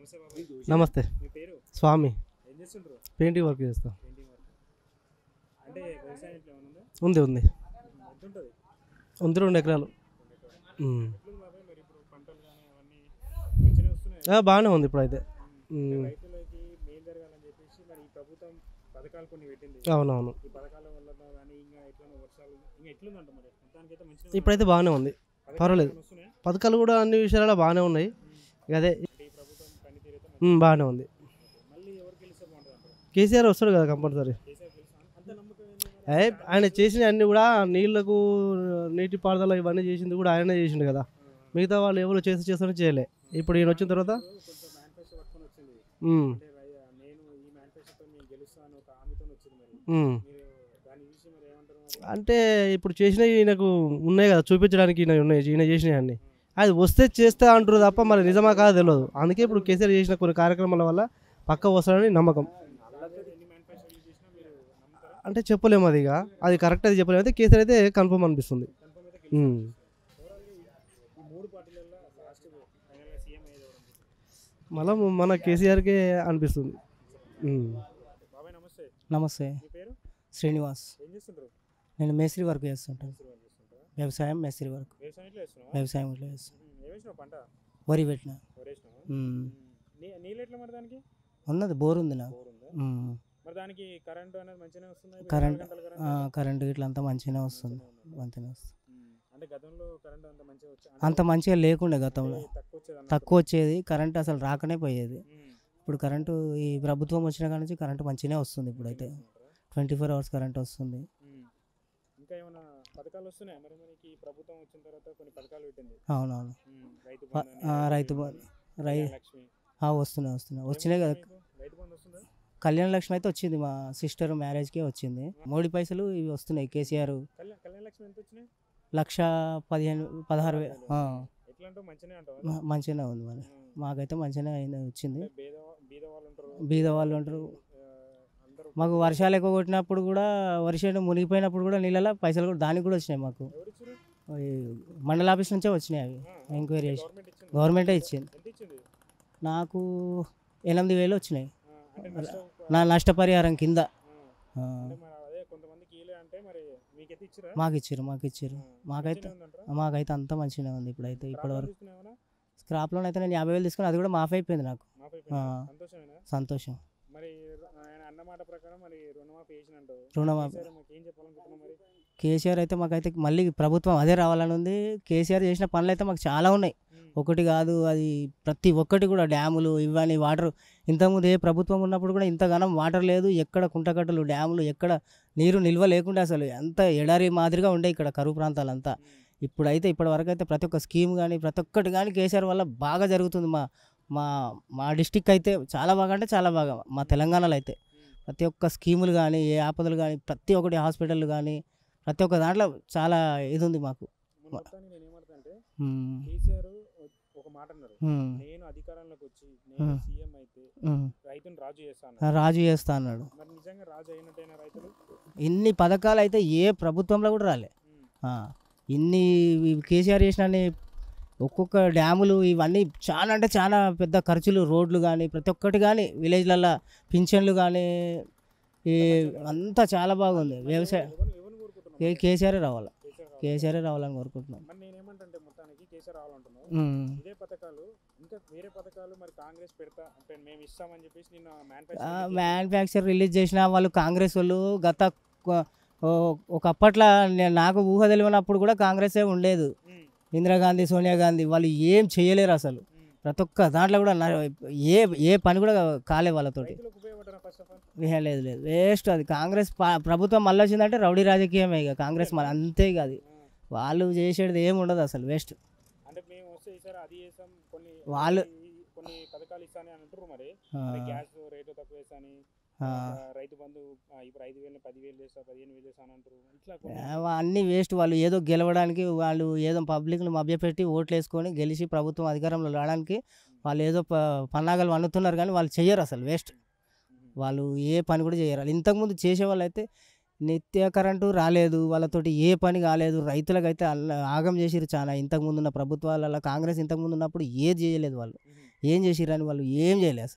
నమస్తే. స్వామి. Painting work చేస్తా. ఉంది ఉంది ఉంది 2 ఎకరాలు. బాగానే ఉంది ఇప్పుడైతే. అవునవును, ఇప్పుడైతే బాగానే ఉంది, పర్వాలేదు. పథకాలు కూడా అన్ని విషయాలలో బాగానే ఉన్నాయి. అదే బాగానే ఉంది. కేసీఆర్ వస్తాడు కదా కంపల్సరీ. ఆయన చేసిన అన్ని కూడా నీళ్లకు నీటి పారుదల ఇవన్నీ చేసింది కూడా ఆయనే చేసిండు కదా. మిగతా వాళ్ళు ఎవరు చేస్తారని చేయలే. ఇప్పుడు ఈయన వచ్చిన తర్వాత అంటే ఇప్పుడు చేసినవి ఈయనకు ఉన్నాయి కదా, చూపించడానికి ఈయన చేసినవి అన్నీ. అది వస్తే చేస్తా అంటారు తప్ప మరి నిజమా కాదు తెలియదు. అందుకే ఇప్పుడు కేసీఆర్ చేసిన కొన్ని కార్యక్రమాల వల్ల పక్క వస్తాడని నమ్మకం. అంటే చెప్పలేము, అది కరెక్ట్ అది చెప్పలేము. అయితే కేసీఆర్ అయితే కన్ఫర్మ్ అనిపిస్తుంది. మళ్ళీ మన కేసీఆర్కే అనిపిస్తుంది. నమస్తే, శ్రీనివాస్. నేను మేస్త్రి వర్క్ చేస్తుంటాను. వ్యవసాయం మేస్త్రి వర్క్. వ్యవసాయం ఇట్లా చేస్తాను. వరి పెట్టిన ఉన్నది, బోర్ ఉంది నాకు. కరెంట్ ఇట్లా అంతా మంచిగానే వస్తుంది. అంత మంచిగా లేకుండే గతంలో, తక్కువ వచ్చేది కరెంట్, అసలు రాకనే పోయేది. ఇప్పుడు కరెంటు ఈ ప్రభుత్వం వచ్చిన కాడ నుంచి కరెంటు మంచిగానే వస్తుంది. ఇప్పుడైతే 24 hours కరెంట్ వస్తుంది. అవునవును, రైతు వస్తున్నాయి కదా. కళ్యాణ లక్ష్మి అయితే వచ్చింది, మా సిస్టర్ మ్యారేజ్కే వచ్చింది. మోడీ పైసలు ఇవి వస్తున్నాయి. కేసీఆర్ 1,15,16,000 మంచిగానే ఉంది. మరి మాకైతే మంచిగానే వచ్చింది. బీద వాళ్ళు ఉంటారు. మాకు వర్షాలు ఎక్కువ కొట్టినప్పుడు కూడా, వర్షం మునిగిపోయినప్పుడు కూడా నీళ్ళలో పైసలు కూడా దానికి కూడా వచ్చినాయి. మాకు మండల ఆఫీస్ నుంచే వచ్చినాయి. అవి ఎంక్వైరీ చేసి గవర్నమెంటే ఇచ్చింది. నాకు 8,000 వచ్చినాయి నా నష్టపరిహారం కింద. మాకు ఇచ్చారు. మాకైతే అంతా మంచిగానే ఉంది ఇప్పుడైతే. ఇప్పటివరకు స్క్రాప్ లోన్ అయితే నేను 50,000 తీసుకుని, అది కూడా మాఫ్ అయిపోయింది నాకు. సంతోషం. రుణమాఫీ కేసీఆర్ అయితే మాకైతే మళ్ళీ ప్రభుత్వం అదే రావాలని ఉంది. కేసీఆర్ చేసిన పనులు అయితే మాకు చాలా ఉన్నాయి, ఒకటి కాదు. అది ప్రతి ఒక్కటి కూడా, డ్యాములు ఇవన్నీ, వాటర్. ఇంతకుముందు ఏ ప్రభుత్వం ఉన్నప్పుడు కూడా ఇంతగానం వాటర్ లేదు. ఎక్కడ కుంటకట్టలు, డ్యాములు, ఎక్కడ నీరు నిల్వ లేకుండా అసలు ఎంత ఎడారి మాదిరిగా ఉండే ఇక్కడ కరువు ప్రాంతాలంతా. ఇప్పుడైతే ఇప్పటివరకు అయితే ప్రతి ఒక్క స్కీమ్ కానీ ప్రతి ఒక్కటి కానీ కేసీఆర్ వల్ల బాగా జరుగుతుంది. మా మా మా డిస్టిక్ అయితే చాలా బాగా, అంటే చాలా బాగా. మా తెలంగాణలో అయితే ప్రతి ఒక్క స్కీములు కానీ, ఏ ఆపదలు కానీ, ప్రతి ఒక్కటి హాస్పిటల్ కానీ, ప్రతి ఒక్క దాంట్లో చాలా ఇది ఉంది మాకు. రాజు చేస్తా అన్నాడు. ఇన్ని పథకాలు అయితే ఏ ప్రభుత్వంలో కూడా రాలే. ఇన్ని కేసీఆర్ చేసిన ఒక్కొక్క డ్యాములు ఇవన్నీ చాలా, అంటే చాలా పెద్ద ఖర్చులు. రోడ్లు కానీ ప్రతి ఒక్కటి కానీ, విలేజ్లలో పింఛన్లు కానీ, ఈ అంతా చాలా బాగుంది. వ్యవసాయం కేసీఆర్ రావాలని కోరుకుంటున్నాం. మ్యానుఫ్యాక్చర్ రిలీజ్ చేసిన వాళ్ళు కాంగ్రెస్ వాళ్ళు. గత ఒకప్పట్లో నాకు ఊహ తెలియనప్పుడు కూడా కాంగ్రెసే ఉండలేదు. ఇందిరాగాంధీ, సోనియా గాంధీ వాళ్ళు ఏం చేయలేరు అసలు. ప్రతి ఒక్క దాంట్లో కూడా ఏ పని కూడా కాలే వాళ్ళతోటి. లేదు వేస్ట్. అది కాంగ్రెస్ ప్రభుత్వం మళ్ళీ వచ్చిందంటే రౌడీ రాజకీయమే ఇక కాంగ్రెస్ మళ్ళీ, అంతే ఇక. అది వాళ్ళు చేసేది ఏమి ఉండదు అసలు, వేస్ట్. వాళ్ళు అన్నీ వేస్ట్. వాళ్ళు ఏదో గెలవడానికి, వాళ్ళు ఏదో పబ్లిక్ను మభ్యపెట్టి ఓట్లు వేసుకొని గెలిచి ప్రభుత్వం అధికారంలో రావడానికి వాళ్ళు ఏదో పన్నాగాలు వండుతున్నారు, కానీ వాళ్ళు చెయ్యరు అసలు, వేస్ట్. వాళ్ళు ఏ పని కూడా చేయరు. ఇంతకుముందు చేసేవాళ్ళు అయితే నిత్య కరెంటు రాలేదు, వాళ్ళతోటి ఏ పని కాలేదు, రైతులకైతే ఆగం చేసిరు చాలా. ఇంతకుముందు ఉన్న ప్రభుత్వాలలో కాంగ్రెస్ ఇంతకుముందు ఉన్నప్పుడు ఏది చేయలేదు వాళ్ళు, ఏం చేసిరని వాళ్ళు ఏం చేయలేదు అసలు.